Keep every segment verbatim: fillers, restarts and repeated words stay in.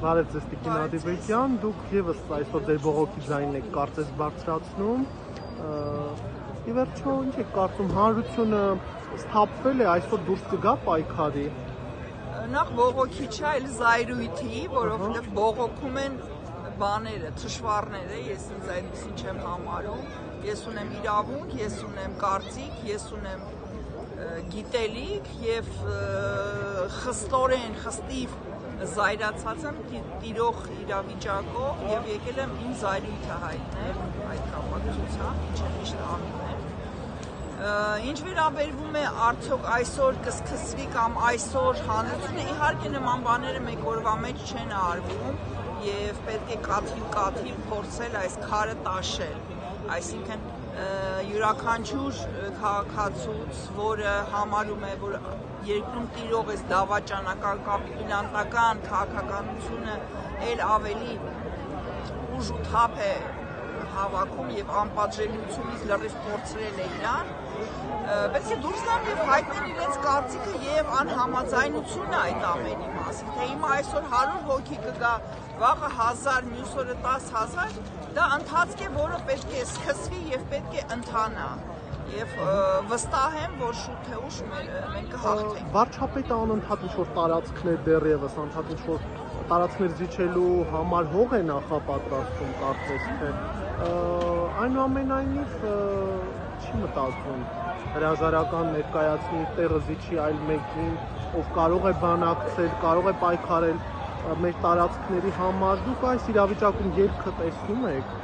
Բարև ձեզ Տիկին Ադիբեկյան, դուք ևս այսօր ձեր բողոքի ձայնն եք կարծես բարձրացնում։ Ի վերջո, ինչ եք կարծում, հանրությունը սթափվել է, այսօր դուրս կգա պայքարի։ Նախ բողոքի չէ, այլ զայրույթի, որովհետև բողոքում են բաները, թշվառները, ես ինձ այդպեսին չեմ համարում։ Ես ունեմ իրավունք, ես ունեմ կարծիք, ես ունեմ գիտելիք եւ խստորեն, խստիվ զայրացած եմ տիրող իրավիճակով եւ եկել եմ իմ զայրույթը հայտնել այդ կապակցությամբ, ինչ եմ միշտ անում եմ։ Ինչ վերաբերվում է արդյոք այսօր կսկսվի կամ այսօր հանրությունը, իհարկե նման բաները մեկ օրվա մեջ չեն արվում եւ պետք է կաթիլ-կաթիլ փորձել այս քարը տաշել, այսինքն յուրաքանչյուր քաղաքացուց, որը համարում է, որ երկրում տիրող այս դավաճանական կապիտուլյանտական քաղաքականությունը էլ ավելի ուժ ու թափ է հավաքում եւ անպատժելիությունից լրիվ կորցրել է իրան, պետք է դուրս գան եւ հայտնեն իրենց կարծիքը եւ անհամաձայնությունը այդ ամենի մասին, թե հիմա այսօր հարյուր հոգի կգա, վաղը հազար, մյուս օրը տասը հազար, դա ընթացք է, որը պետք է սկսվի եւ պետք է ընթանա եւ վստահ եմ, որ շուտ թե ուշ մենք կհաղթենք։ Վարչապետը անընդհատ ինչ-որ տարածքներ դեռևս անընդհատ ինչ-որ տարածքներ զիջելու համար հող է նախապատրաստում, կարծես թե այնուամենայնիվ չի մտածում հրաժարական ներկայացնի տեղը զիջի այլ մեկին, ով կարող է բանակցել, կարող է պայքարել մեր տարածքների համար, դուք այս իրավիճակում ելքը տեսնում եք։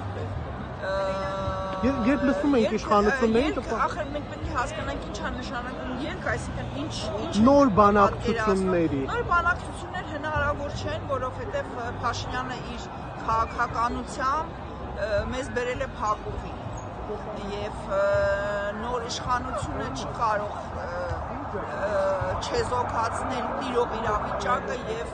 Երբ լսում ենք իշխանություններին, ախր մենք պետք է հասկանանք ինչ է նշանակում ելք, այսինքն ինչ նոր բանակցությունների։ Նոր բանակցություններ հնարավոր չեն, որովհետև Փաշինյանը իր քաղաքականությամբ մեզ բերել է փակուղի եւ նոր իշխանությունը չի կարող չեզոքացնել տիրող իրավիճակը եւ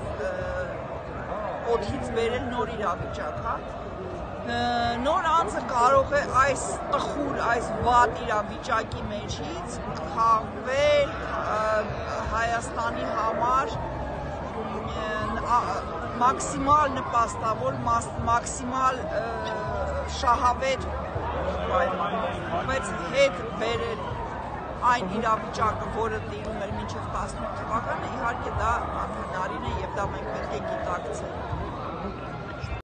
օդից բերել նոր իրավիճակ, հա։ Նոր անձը կարող է այս տխուր, այս վատ իրավիճակի մեջից քաղվել Հայաստանի համար մաքսիմալ նպաստավոր, մաքսիմալ շահավետ բայց հետ բերել այն իրավիճակը, որը տիրում էր մինչև տասնութ թվականը, իհարկե դա անհնարին է եւ դա մենք պետք է գիտակցենք։